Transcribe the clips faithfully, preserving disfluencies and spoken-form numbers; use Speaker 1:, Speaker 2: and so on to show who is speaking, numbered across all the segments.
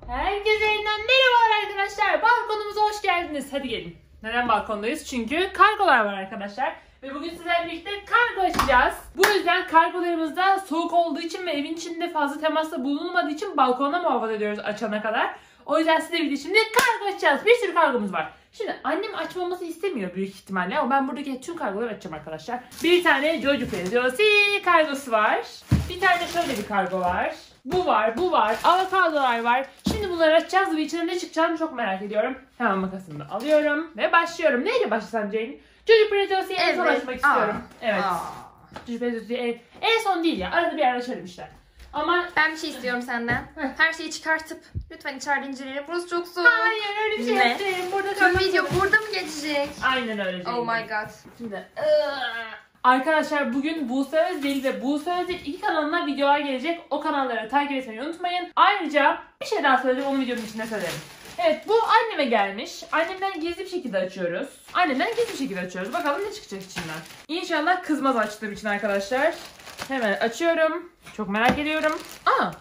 Speaker 1: Herkese yeniden merhabalar arkadaşlar. Balkonumuza hoş geldiniz. Hadi gelin. Neden balkondayız? Çünkü kargolar var arkadaşlar. Ve bugün sizlerle birlikte kargo açacağız. Bu yüzden kargolarımızda soğuk olduğu için ve evin içinde fazla temasla bulunmadığı için balkona muhafaza ediyoruz açana kadar. O yüzden size bir de şimdi kargo açacağız. Bir sürü kargomuz var. Şimdi annem açmamızı istemiyor büyük ihtimalle ama ben buradaki tüm kargoları açacağım arkadaşlar. Bir tane Jojo Pezosi kargosu var. Bir tane şöyle bir kargo var. Bu var, bu var, avokadolar var. Şimdi bunları açacağız ve içinden ne çıkacağını çok merak ediyorum. Hemen makasını da alıyorum ve başlıyorum. Neyle başlasam Jane? Jojo Prezosi'yi en son
Speaker 2: Evet.
Speaker 1: açmak istiyorum.
Speaker 2: Aa.
Speaker 1: Evet.
Speaker 2: Aa.
Speaker 1: Jojo Prezosi'yi en, en son değil ya. Arada bir ara açarım işte. Ama
Speaker 2: Ben bir şey istiyorum senden. Her şeyi çıkartıp lütfen içeride inceleyelim. Burası çok soğuk.
Speaker 1: hayır öyle bir şey
Speaker 2: Ne?
Speaker 1: yapmayayım. Burada
Speaker 2: Tüm
Speaker 1: kalmak
Speaker 2: video
Speaker 1: zorunda.
Speaker 2: burada mı geçecek?
Speaker 1: Aynen öyle Jane.
Speaker 2: Oh my god.
Speaker 1: Şimdi arkadaşlar bugün Buse Özdil ve Buse Özdil iki kanalına videolar gelecek. O kanalları takip etmeyi unutmayın. Ayrıca bir şey daha söyleyeceğim, onu videonun içinde söylerim. Evet, bu anneme gelmiş. Annemden gizli bir şekilde açıyoruz. Annemden gizli bir şekilde açıyoruz. Bakalım ne çıkacak içinden. İnşallah kızmaz açtığım için arkadaşlar. Hemen açıyorum. Çok merak ediyorum. Aa!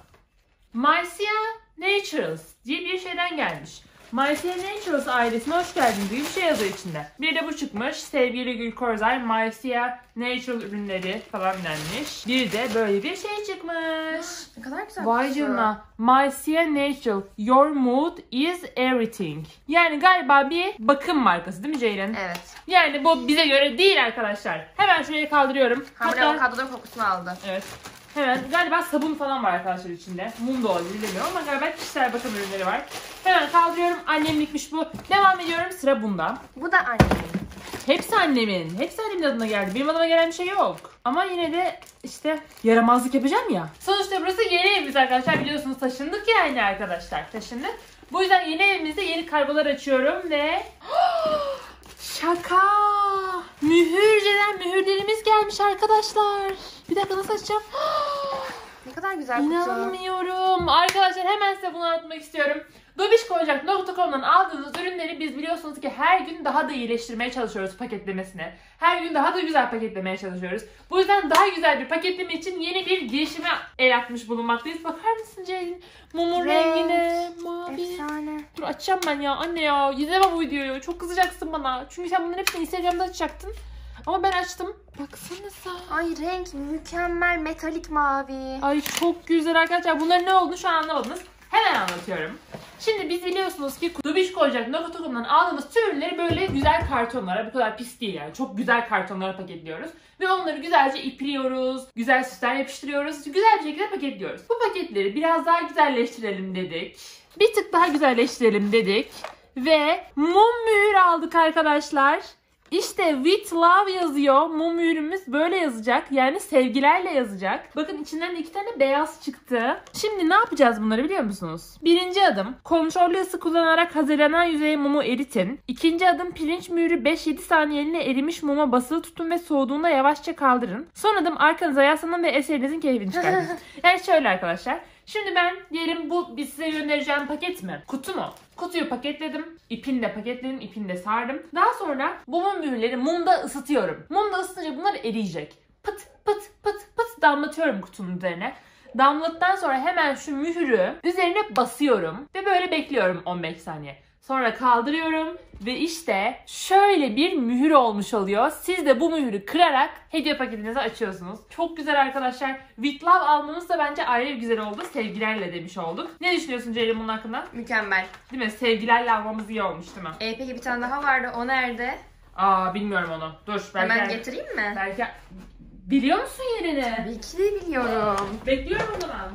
Speaker 1: Mycia Naturals diye bir şeyden gelmiş. Mycia Naturals ailesine hoş geldin diye bir şey yazıyor içinde. Bir de bu çıkmış. Sevgili Gül Korzay, Mycia Natural ürünleri falan denmiş. Bir de böyle bir şey çıkmış.
Speaker 2: Ne kadar güzel.
Speaker 1: Vay
Speaker 2: kokusu.
Speaker 1: canına. Mycia Natural. Your mood is everything. Yani galiba bir bakım markası değil mi Ceylan?
Speaker 2: Evet.
Speaker 1: Yani bu bize göre değil arkadaşlar. Hemen şuraya kaldırıyorum.
Speaker 2: Hamile avokadoların kokusunu aldı.
Speaker 1: Evet. Hemen galiba sabun falan var arkadaşlar içinde. Mum da olabilir bilmiyorum ama galiba kişisel bakım ürünleri var. Hemen kaldırıyorum. Annemlikmiş bu. Devam ediyorum. Sıra bunda.
Speaker 2: Bu da annemin.
Speaker 1: Hepsi annemin. Hepsi annemin adına geldi. Benim adıma gelen bir şey yok. Ama yine de işte yaramazlık yapacağım ya. Sonuçta burası yeni evimiz arkadaşlar. Biliyorsunuz taşındık yani arkadaşlar. Taşındık. Bu yüzden yeni evimizde yeni kargolar açıyorum ve... Şaka! Mühürceden mühürlerimiz gelmiş arkadaşlar. Bir dakika nasıl açacağım?
Speaker 2: Ne kadar güzel kutu.
Speaker 1: İnanmıyorum. Arkadaşlar hemen size bunu anlatmak istiyorum. dobişkoyacak nokta com'dan aldığınız ürünleri biz biliyorsunuz ki her gün daha da iyileştirmeye çalışıyoruz paketlemesini. Her gün daha da güzel paketlemeye çalışıyoruz. Bu yüzden daha güzel bir paketleme için yeni bir girişime el atmış bulunmaktayız. Bakar mısın Ceylin? Mumun
Speaker 2: Renk.
Speaker 1: rengine, mavi.
Speaker 2: Efsane.
Speaker 1: Dur açacağım ben ya anne ya. İzleme bu videoyu. Çok kızacaksın bana. Çünkü sen bunların hepsini Instagram'da açacaktın. Ama ben açtım. Baksanıza.
Speaker 2: Ay renk mükemmel, metalik mavi.
Speaker 1: Ay çok güzel arkadaşlar. Bunların ne olduğunu şu an anlamadınız. Hemen anlatıyorum. Şimdi biz biliyorsunuz ki dobişkoyacak nokta com'dan aldığımız tüm ürünleri böyle güzel kartonlara, bu kadar pis değil yani, çok güzel kartonlara paketliyoruz. Ve onları güzelce ipliyoruz, güzel süsler yapıştırıyoruz, güzel bir şekilde paketliyoruz. Bu paketleri biraz daha güzelleştirelim dedik. Bir tık daha güzelleştirelim dedik. Ve mum mühür aldık arkadaşlar. İşte with love yazıyor. Mum mühürümüz böyle yazacak. Yani sevgilerle yazacak. Bakın içinden de iki tane beyaz çıktı. Şimdi ne yapacağız bunları biliyor musunuz? Birinci adım kontrollü ısı kullanarak hazırlanan yüzeye mumu eritin. İkinci adım pirinç mühürü beş yedi saniyeliğine erimiş muma basılı tutun ve soğuduğunda yavaşça kaldırın. Son adım arkanıza yaslanın ve eserinizin keyfini çıkartın. Yani şöyle arkadaşlar. Şimdi ben diyelim bu biz size göndereceğim paket mi? Kutu mu? Kutuyu paketledim. İpini de paketledim. İpini de sardım. Daha sonra bu mum mühürleri mumda ısıtıyorum. Mumda ısıtınca bunlar eriyecek. Pıt pıt pıt pıt damlatıyorum kutunun üzerine. Damladıktan sonra hemen şu mühürü üzerine basıyorum. Ve böyle bekliyorum on beş saniye. Sonra kaldırıyorum ve işte şöyle bir mühür olmuş oluyor. Siz de bu mühürü kırarak hediye paketinizi açıyorsunuz. Çok güzel arkadaşlar. With love almamız da bence ayrı bir güzel oldu. Sevgilerle demiş olduk. Ne düşünüyorsun Ceylin bunun hakkında?
Speaker 2: Mükemmel.
Speaker 1: Değil mi? Sevgilerle almamız iyi olmuş değil mi?
Speaker 2: E peki bir tane daha vardı. O nerede?
Speaker 1: Aa bilmiyorum onu. Dur belki...
Speaker 2: Hemen getireyim mi?
Speaker 1: Belki... Biliyor musun yerini?
Speaker 2: Tabii ki de biliyorum.
Speaker 1: Bekliyorum o zaman.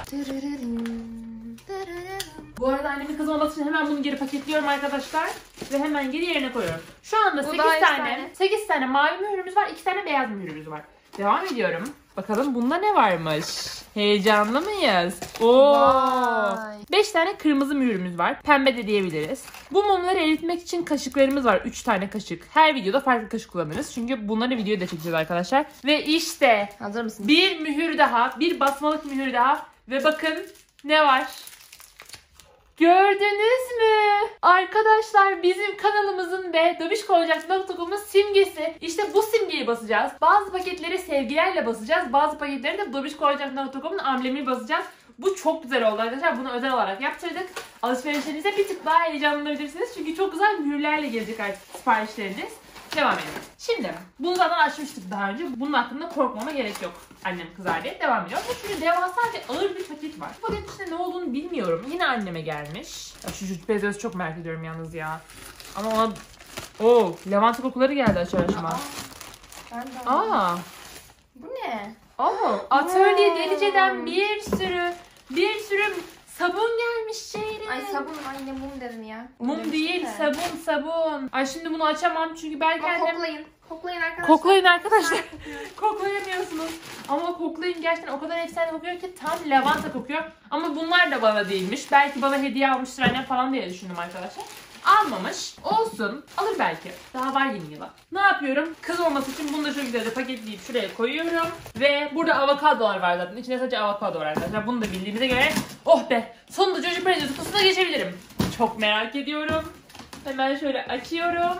Speaker 1: Bu arada annemin kızmaması için hemen bunu geri paketliyorum arkadaşlar. Ve hemen geri yerine koyuyorum. Şu anda
Speaker 2: Bu
Speaker 1: sekiz
Speaker 2: daha
Speaker 1: tane,
Speaker 2: efsane.
Speaker 1: sekiz tane mavi mühürümüz var. iki tane beyaz mühürümüz var. Devam ediyorum. Bakalım bunda ne varmış? Heyecanlı mıyız? Oo!
Speaker 2: Vay.
Speaker 1: beş tane kırmızı mühürümüz var. Pembe de diyebiliriz. Bu mumları eritmek için kaşıklarımız var. üç tane kaşık. Her videoda farklı kaşık kullanırız. Çünkü bunları videoda çekeceğiz arkadaşlar. Ve işte
Speaker 2: Hazır mısın?
Speaker 1: bir mühür daha. Bir basmalık mühür daha. Ve bakın ne var? Gördünüz mü? Arkadaşlar bizim kanalımızın ve dobişkoyacak nokta com'un simgesi. İşte bu simgeyi basacağız. Bazı paketleri sevgilerle basacağız. Bazı paketleri de dobişkoyacak nokta com'un amblemini basacağız. Bu çok güzel oldu arkadaşlar. Bunu özel olarak yaptırdık. alışverişlerinize bir tık daha heyecanlanabilirsiniz. Çünkü çok güzel mühürlerle gelecek artık siparişleriniz. Devam edelim. Şimdi bunu zaten açmıştık daha önce. Bunun hakkında korkmama gerek yok. Annem kızar diye devam ediyor. Ama şöyle devasa ve ağır bir paket var. Bu paketin içinde ne olduğunu bilmiyorum. Yine anneme gelmiş. Ya şu Jüt Bezos'u çok merak ediyorum yalnız ya. Ama ona... Oo, lavanta kokuları geldi açar açma.
Speaker 2: Ben de
Speaker 1: Aa.
Speaker 2: Bu ne?
Speaker 1: Oo, atölye deliceden bir sürü bir sürü sabun gelmiş şeyle.
Speaker 2: Ay sabun, ay ne mum dedim ya.
Speaker 1: Mum
Speaker 2: Demiştim
Speaker 1: değil,
Speaker 2: de.
Speaker 1: sabun sabun. Ay şimdi bunu açamam çünkü belki
Speaker 2: Ama
Speaker 1: annem...
Speaker 2: koklayın. Koklayın arkadaşlar.
Speaker 1: Koklayın arkadaşlar. Koklayamıyorsunuz. Ama koklayın, gerçekten o kadar efsane kokuyor ki tam lavanta kokuyor. Ama bunlar da bana değilmiş. Belki bana hediye almıştır annem falan diye düşündüm arkadaşlar. Almamış. Olsun. Alır belki. Daha var yeni yıla. Ne yapıyorum? Kız olması için bunu da çok güzelce paketleyip şuraya koyuyorum. Ve burada avokadolar var zaten. İçinde sadece avokado var arkadaşlar. Bunu da bildiğimize göre oh be. Sonunda Jojo Prezio kutusuna geçebilirim. Çok merak ediyorum. Hemen şöyle açıyorum.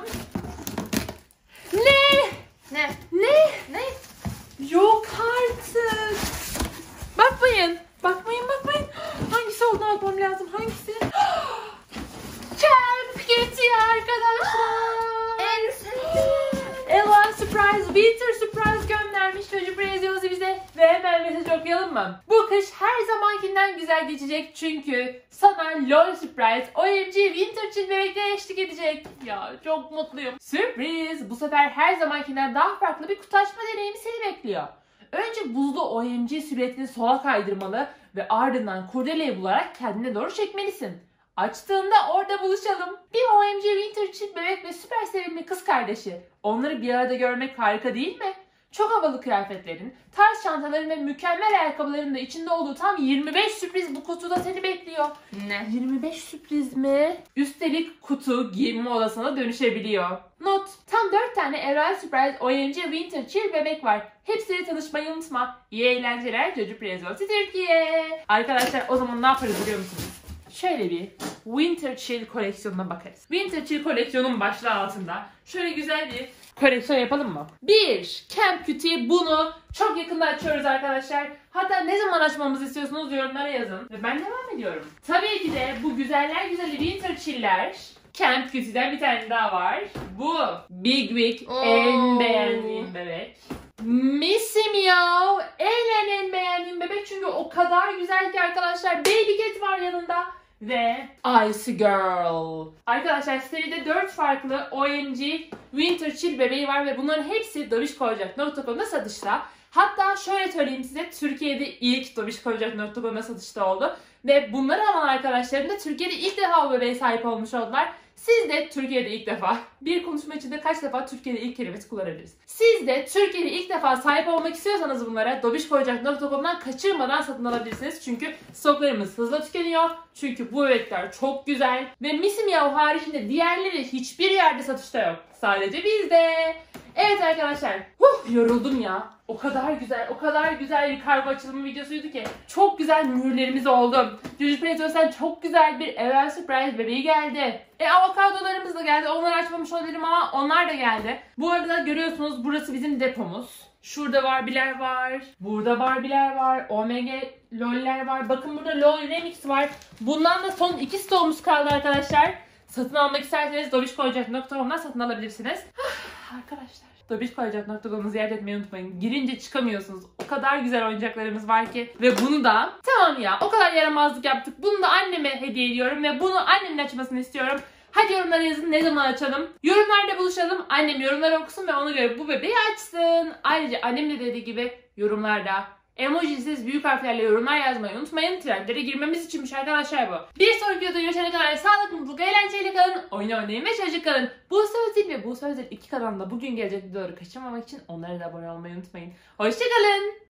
Speaker 1: Ne?
Speaker 2: Ne?
Speaker 1: Ne?
Speaker 2: Ne?
Speaker 1: Yok artık. Bakmayın. Bakmayın bakmayın. Hangisi olduğunu bakmam lazım. Hangisi? Camp Cutie arkadaşlar.
Speaker 2: En sevdiğim.
Speaker 1: Ella Surprise, Winter Surprise göndermiş Jojo Prezio'su bize. Ve hemen mesaj okuyalım mı? Bu kış her zamankinden güzel geçecek çünkü sana LOL Surprise O M G Winter Chill bebekle eşlik edecek. Ya çok mutluyum. Sürpriz! Bu sefer her zamankinden daha farklı bir kutu açma deneyimi seni bekliyor. Önce buzlu O M G silüetini sola kaydırmalı ve ardından kurdeleyi bularak kendine doğru çekmelisin. Açtığında orada buluşalım. Bir O M G Winter Chill bebek ve süper sevimli kız kardeşi. Onları bir arada görmek harika değil mi? Çok havalı kıyafetlerin, tarz çantaların ve mükemmel ayakkabıların da içinde olduğu tam yirmi beş sürpriz bu kutuda seni bekliyor.
Speaker 2: Ne?
Speaker 1: yirmi beş sürpriz mi? Üstelik kutu giyinme odasına dönüşebiliyor. Not: tam dört tane Evrel Surprise O M G Winter Chill bebek var. Hepsiyle tanışmayı unutma. İyi eğlenceler Jojo Preziosi Türkiye. Arkadaşlar o zaman ne yaparız biliyor musunuz? Şöyle bir Winter Chill koleksiyonuna bakarız. Winter Chill koleksiyonun başlığı altında şöyle güzel bir koleksiyon yapalım mı? bir. Camp Cutie, bunu çok yakında açıyoruz arkadaşlar. Hatta ne zaman açmamızı istiyorsunuz yorumlara yazın. Ve ben devam ediyorum. Tabii ki de bu güzeller güzeli Winter Chill'ler Camp Cutie'den bir tane daha var. Bu Big Wig, en beğendiğim bebek. Missy Meow, en en en beğendiğim bebek çünkü o kadar güzel ki arkadaşlar. Baby Cat var yanında. Ve Icy Girl. Arkadaşlar seride dört farklı O M G Winter Chill bebeği var ve bunların hepsi dobişkoyacak nokta com'da satışta. Hatta şöyle söyleyeyim size, Türkiye'de ilk dobişkoyacak nokta com'da satışta oldu. Ve bunları alan arkadaşlarım da Türkiye'de ilk defa bu bebeğe sahip olmuş oldular. Siz de Türkiye'de ilk defa, bir konuşma içinde kaç defa Türkiye'de ilk kelimesi kullanabiliriz. Siz de Türkiye'de ilk defa sahip olmak istiyorsanız bunlara dobişkoyacak nokta com'dan kaçırmadan satın alabilirsiniz. Çünkü stoklarımız hızla tükeniyor. Çünkü bu bebekler çok güzel. Ve Missy Meow haricinde diğerleri hiçbir yerde satışta yok. Sadece bizde. Evet arkadaşlar. Huh, yoruldum ya. O kadar güzel, o kadar güzel bir kargo açılımı videosuydu ki. Çok güzel mühürlerimiz oldu. Jojo Prezios'tan çok güzel bir Evrel Surprise bebeği geldi. E avokadolarımız da geldi. Onları açmamış olabilirim ama onlar da geldi. Bu arada görüyorsunuz burası bizim depomuz. Şurada Barbie'ler var. Burada Barbie'ler var. O M G LOL'ler var. Bakın burada LOL Remix var. Bundan da son iki stoğumuz kaldı arkadaşlar. Satın almak isterseniz dobişkoyacak nokta com'dan satın alabilirsiniz. Arkadaşlar, dobişkoyacak nokta com'u ziyaret etmeyi unutmayın. Girince çıkamıyorsunuz. O kadar güzel oyuncaklarımız var ki. Ve bunu da tamam ya o kadar yaramazlık yaptık. Bunu da anneme hediye ediyorum ve bunu annemin açmasını istiyorum. Hadi yorumlara yazın ne zaman açalım. Yorumlarda buluşalım. Annem yorumları okusun ve ona göre bu bebeği açsın. Ayrıca annem de dediği gibi yorumlarda emojisiz büyük harflerle yorumlar yazmayı unutmayın. Trendlere girmemiz içinmiş arkadaşlar bu. Bir sonraki videoda görüşene kadar sağlıklı, mutlu, eğlenceli kalın. Oyun oynayın ve çocuk kalın. Bu Sözdil ve Bu Sözdil iki kanalında bugün gelecek videoları kaçırmamak için onlara da abone olmayı unutmayın. Hoşçakalın.